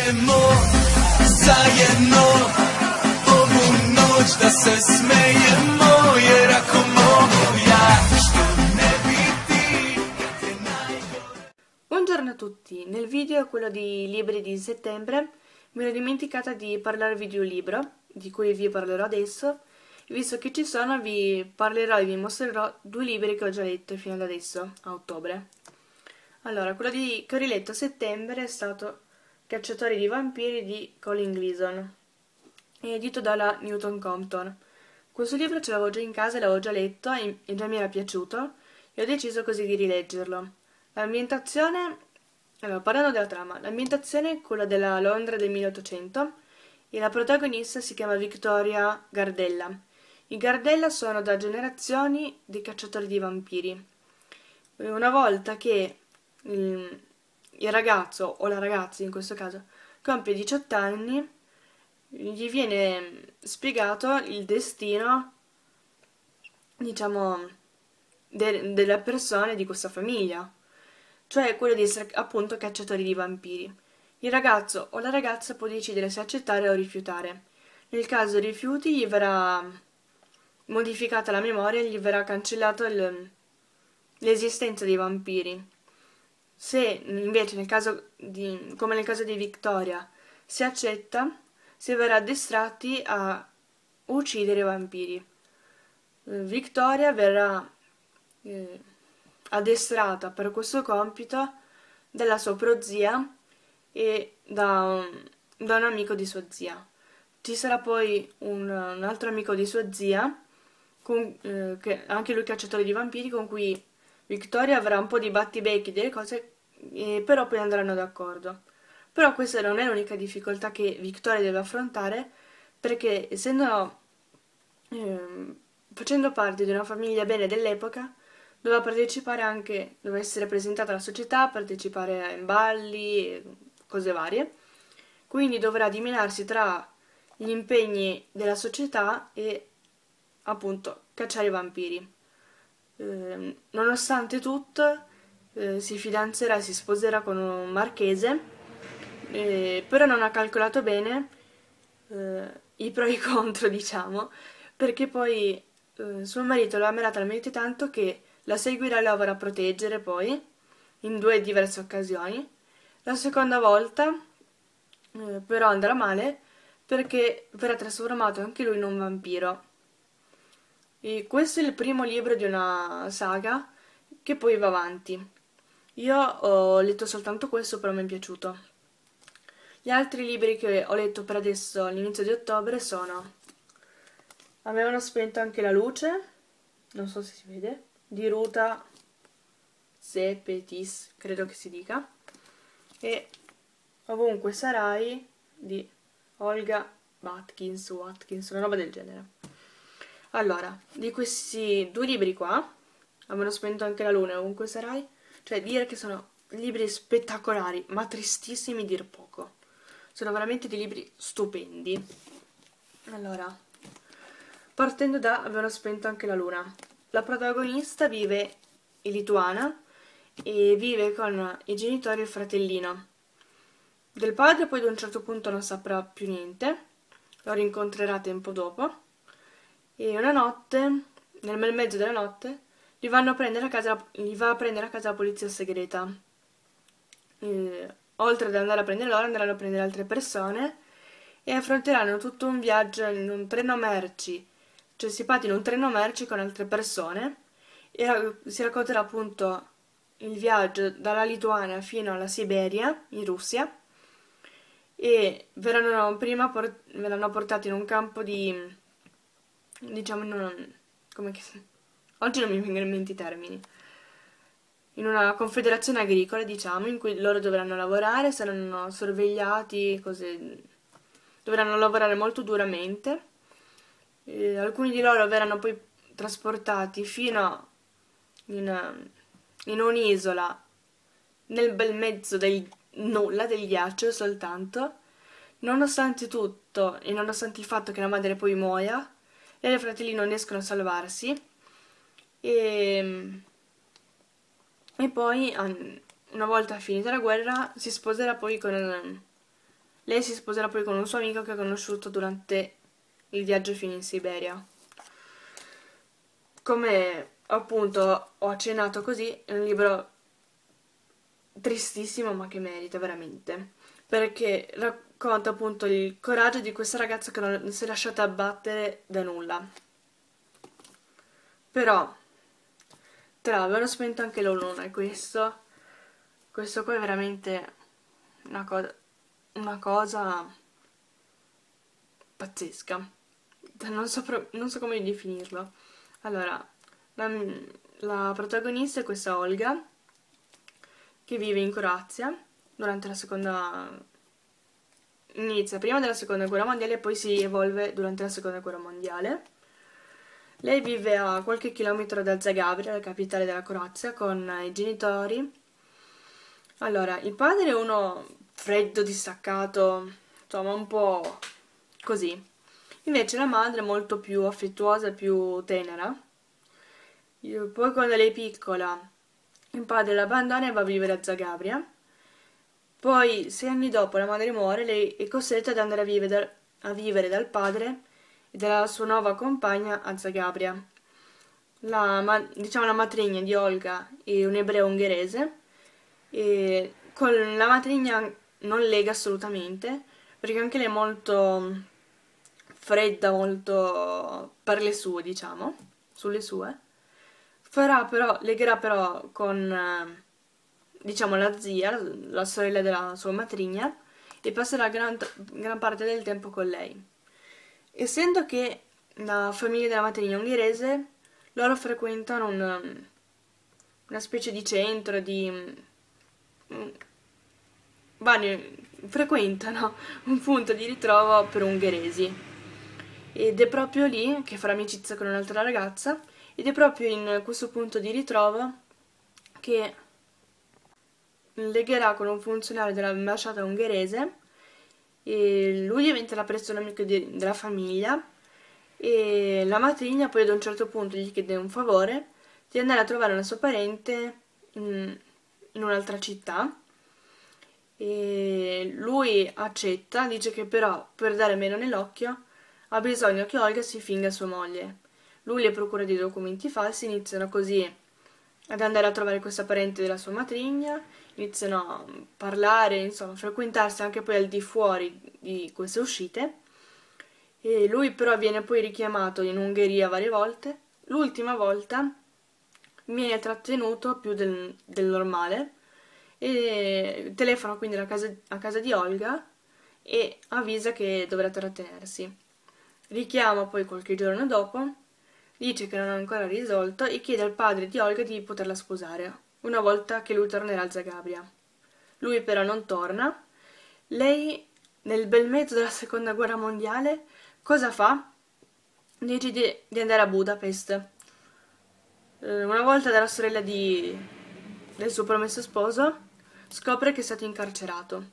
mo, sajeno, ovu noć da se smejemo, jer ako mogu ja, što ne bi ti, kad je najgore. Buongiorno a tutti, nel video, quello di libri di settembre, mi ero dimenticata di parlarvi di un libro, di cui vi parlerò adesso. Visto che ci sono, vi parlerò e vi mostrerò due libri che ho già letto fino ad adesso, a ottobre. Allora, quello che ho riletto a settembre è stato Cacciatori di vampiri di Colin Gleason, edito dalla Newton Compton. Questo libro ce l'avevo già in casa, l'avevo già letto e già mi era piaciuto e ho deciso così di rileggerlo. L'ambientazione, allora, parlando della trama, l'ambientazione è quella della Londra del 1800 e la protagonista si chiama Victoria Gardella. I Gardella sono da generazioni dei cacciatori di vampiri. Una volta che il ragazzo, o la ragazza in questo caso, compie 18 anni, gli viene spiegato il destino, diciamo, della persona di questa famiglia, cioè quello di essere appunto cacciatori di vampiri. Il ragazzo o la ragazza può decidere se accettare o rifiutare. Nel caso rifiuti gli verrà modificata la memoria e gli verrà cancellato l'esistenza dei vampiri. Se invece come nel caso di Victoria, si accetta, si verrà addestratti a uccidere i vampiri. Victoria verrà addestrata per questo compito dalla sua prozia e da un amico di sua zia. Ci sarà poi un altro amico di sua zia, che anche lui cacciatore di vampiri, con cui Victoria avrà un po' di battibecchi, delle cose, però poi andranno d'accordo. Però questa non è l'unica difficoltà che Victoria deve affrontare, perché facendo parte di una famiglia bene dell'epoca, doveva essere presentata alla società, partecipare a balli e cose varie, quindi dovrà dimenarsi tra gli impegni della società e appunto cacciare i vampiri. Nonostante tutto, si fidanzerà e si sposerà con un marchese, però non ha calcolato bene i pro e i contro, diciamo, perché poi suo marito la amerà talmente tanto che la seguirà e la vorrà proteggere poi, in due diverse occasioni. La seconda volta però andrà male perché verrà trasformato anche lui in un vampiro. E questo è il primo libro di una saga che poi va avanti. Io ho letto soltanto questo, però mi è piaciuto. Gli altri libri che ho letto per adesso all'inizio di ottobre sono Avevano spento anche la luce, non so se si vede, di Ruta Sepetys, credo che si dica, e Ovunque sarai di Olga Watkins, una roba del genere. Allora, di questi due libri qua, Avevano spento anche la luna e Ovunque sarai, cioè dire che sono libri spettacolari, ma tristissimi dir poco. Sono veramente dei libri stupendi. Allora, partendo da Avevano spento anche la luna. La protagonista vive in Lituania e vive con i genitori e il fratellino. Del padre poi ad un certo punto non saprà più niente, lo rincontrerà tempo dopo, e una notte, nel bel mezzo della notte, gli va a prendere a casa la polizia segreta. Oltre ad andare a prendere loro, andranno a prendere altre persone e affronteranno tutto un viaggio in un treno merci, cioè si parte in un treno merci con altre persone e si racconterà appunto il viaggio dalla Lituania fino alla Siberia, in Russia, e verranno portati in un campo di, diciamo, oggi non mi vengono in mente i termini, in una confederazione agricola, diciamo, in cui loro dovranno lavorare, saranno sorvegliati, dovranno lavorare molto duramente. Alcuni di loro verranno poi trasportati fino in un'isola nel bel mezzo del nulla, del ghiaccio soltanto. Nonostante tutto e nonostante il fatto che la madre poi muoia, lei e il fratellino non riescono a salvarsi e poi una volta finita la guerra si sposerà poi con Lei si sposerà poi con un suo amico che ha conosciuto durante il viaggio fino in Siberia. Come appunto ho accennato così, è un libro tristissimo ma che merita veramente, perché racconta appunto il coraggio di questa ragazza che non si è lasciata abbattere da nulla. Però, tra avevano spento anche la luna e questo qua è veramente una cosa pazzesca. Non so come definirlo. Allora, la protagonista è questa Olga, che vive in Croazia durante la seconda... inizia prima della seconda guerra mondiale e poi si evolve durante la seconda guerra mondiale. Lei vive a qualche chilometro da Zagabria, la capitale della Croazia, con i genitori. Allora, il padre è uno freddo, distaccato, insomma un po' così. Invece la madre è molto più affettuosa, più tenera. Poi quando lei è piccola, il padre la abbandona e va a vivere a Zagabria. Poi, 6 anni dopo, la madre muore, lei è costretta ad andare a vivere dal padre e dalla sua nuova compagna a Zagabria. Diciamo la matrigna di Olga è un'ebrea ungherese e con la matrigna non lega assolutamente, perché anche lei è molto fredda, molto per le sue, diciamo, sulle sue. Legherà però con, diciamo, la zia, la sorella della sua matrigna, e passerà gran parte del tempo con lei. Essendo che la famiglia della matrigna è ungherese, loro frequentano una specie di centro, frequentano un punto di ritrovo per ungheresi. Ed è proprio lì che farà amicizia con un'altra ragazza, ed è proprio in questo punto di ritrovo che legherà con un funzionario dell'ambasciata ungherese e lui diventerà presto un amico della famiglia e la matrigna poi ad un certo punto gli chiede un favore di andare a trovare una sua parente in un'altra città e lui accetta, dice che però per dare meno nell'occhio ha bisogno che Olga si finga sua moglie. Lui le procura dei documenti falsi, iniziano così ad andare a trovare questa parente della sua matrigna, iniziano a parlare, insomma, a frequentarsi anche poi al di fuori di queste uscite. E lui però viene poi richiamato in Ungheria varie volte. L'ultima volta viene trattenuto più del normale e telefona quindi a casa di Olga e avvisa che dovrà trattenersi. Richiama poi qualche giorno dopo, dice che non ha ancora risolto e chiede al padre di Olga di poterla sposare, una volta che lui tornerà a Zagabria. Lui però non torna. Lei, nel bel mezzo della seconda guerra mondiale, cosa fa? Decide di andare a Budapest. Una volta dalla sorella del suo promesso sposo, scopre che è stato incarcerato.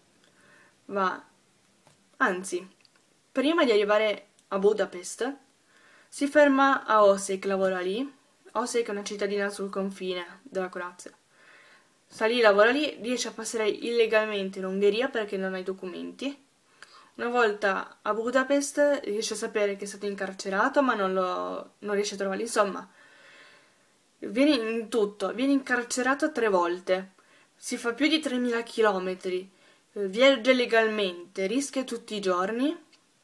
Anzi, prima di arrivare a Budapest, si ferma a Osijek, lavora lì. Osijek è una cittadina sul confine della Croazia. Sta lì, lavora lì, riesce a passare illegalmente in Ungheria perché non ha i documenti. Una volta a Budapest riesce a sapere che è stato incarcerato, ma non riesce a trovarlo. Insomma, viene incarcerato 3 volte. Si fa più di 3.000 chilometri, viaggia legalmente, rischia tutti i giorni,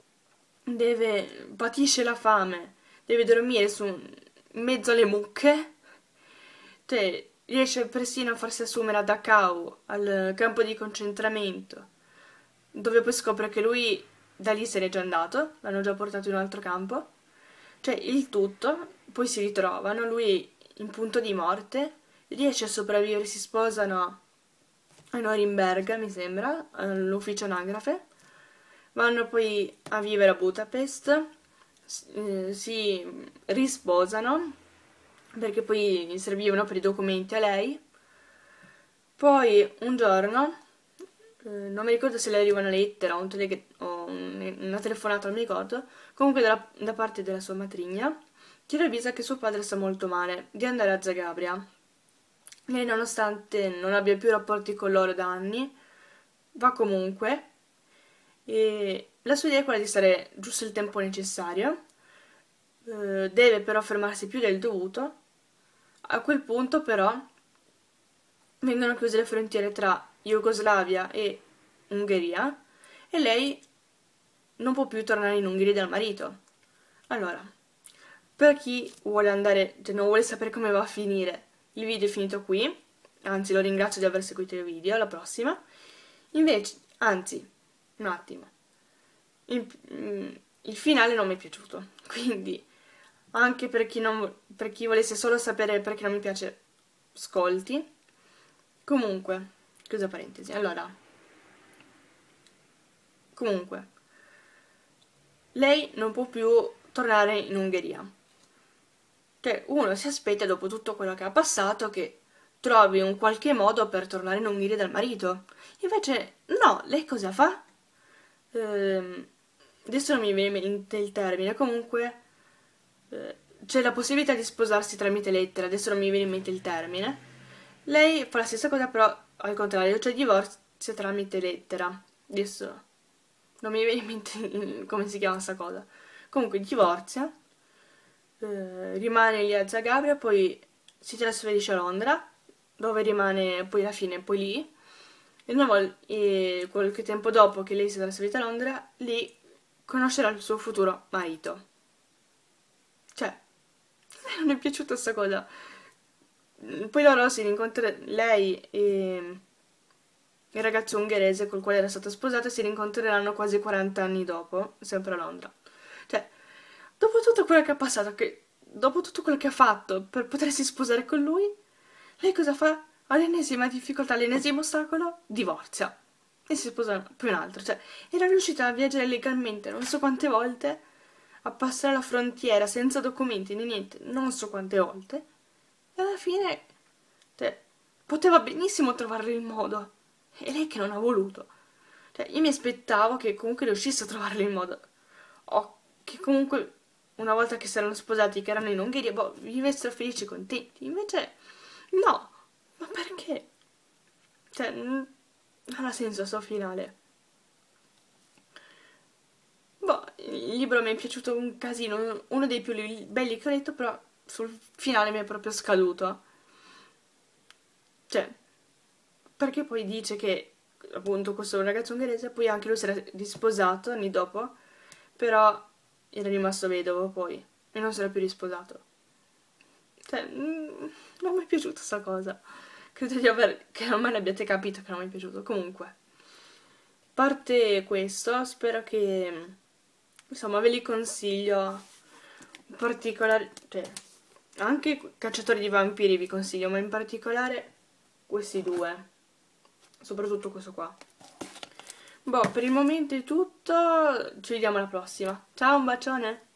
patisce la fame, deve dormire in mezzo alle mucche, cioè riesce persino a farsi assumere a Dachau, al campo di concentramento, dove poi scopre che lui da lì se n'è già andato, l'hanno già portato in un altro campo, cioè il tutto, poi si ritrovano, lui in punto di morte, riesce a sopravvivere, si sposano a Norimberga, mi sembra, all'ufficio anagrafe, vanno poi a vivere a Budapest, si risposano, perché poi servivano per i documenti a lei. Poi un giorno, non mi ricordo se le arriva una lettera o una telefonata, non mi ricordo, comunque da parte della sua matrigna, che le avvisa che suo padre sta molto male, di andare a Zagabria. Lei, nonostante non abbia più rapporti con loro da anni, va comunque E la sua idea è quella di stare giusto il tempo necessario, deve però fermarsi più del dovuto. A quel punto però vengono chiuse le frontiere tra Jugoslavia e Ungheria e lei non può più tornare in Ungheria dal marito. Allora, per chi vuole andare, cioè non vuole sapere come va a finire, il video è finito qui, anzi lo ringrazio di aver seguito il video, alla prossima. Invece, anzi, un attimo, il finale non mi è piaciuto, quindi anche per chi volesse solo sapere perché non mi piace, ascolti. Comunque, chiusa parentesi, allora, comunque, lei non può più tornare in Ungheria. Cioè, uno si aspetta, dopo tutto quello che ha passato, che trovi un qualche modo per tornare in Ungheria dal marito. Invece, no, lei cosa fa? Adesso non mi viene in mente il termine, comunque c'è la possibilità di sposarsi tramite lettera, adesso non mi viene in mente il termine. Lei fa la stessa cosa, però al contrario, cioè divorzia tramite lettera. Adesso non mi viene in mente come si chiama sta cosa. Comunque divorzia, rimane lì a Zagabria, poi si trasferisce a Londra, dove rimane poi alla fine, poi lì. E qualche tempo dopo che lei si è trasferita a Londra, lì conoscerà il suo futuro marito. Cioè, non è piaciuta sta cosa. Poi loro si rincontrano, lei e il ragazzo ungherese col quale era stata sposata si rincontreranno quasi 40 anni dopo, sempre a Londra. Cioè, dopo tutto quello che ha passato, dopo tutto quello che ha fatto per potersi sposare con lui, lei cosa fa? All'ennesima difficoltà, all'ennesimo ostacolo, divorzia. E si sposa più un altro. Cioè, era riuscita a viaggiare legalmente non so quante volte, a passare la frontiera senza documenti né niente, non so quante volte. E alla fine, cioè, poteva benissimo trovare il modo. E lei che non ha voluto. Cioè, io mi aspettavo che comunque riuscisse a trovare il modo. O che comunque, una volta che si erano sposati, che erano in Ungheria, boh, vivessero felici e contenti. Invece, no. Ma perché? Cioè, non ha senso sto finale. Boh, il libro mi è piaciuto un casino, uno dei più belli che ho letto, però sul finale mi è proprio scaduto. Cioè, perché poi dice che, appunto, questo ragazzo ungherese, poi anche lui si era risposato anni dopo, però era rimasto vedovo poi, e non si era più risposato. Cioè, non mi è piaciuta sta cosa. Credo che non me ne abbiate capito che non mi è piaciuto. Comunque, a parte questo, spero che, insomma, ve li consiglio in particolare, cioè, anche Cacciatori di Vampiri vi consiglio, ma in particolare questi due, soprattutto questo qua. Boh, per il momento è tutto, ci vediamo alla prossima. Ciao, un bacione!